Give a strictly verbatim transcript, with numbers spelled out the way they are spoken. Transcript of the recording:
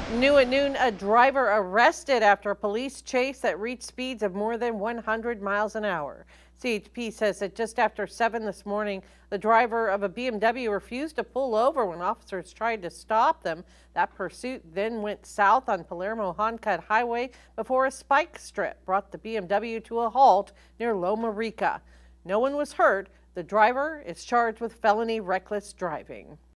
New at noon, a driver arrested after a police chase that reached speeds of more than one hundred miles an hour. C H P says that just after seven this morning, the driver of a B M W refused to pull over when officers tried to stop them. That pursuit then went south on Palermo-Honcut Highway before a spike strip brought the B M W to a halt near Loma Rica. No one was hurt. The driver is charged with felony reckless driving.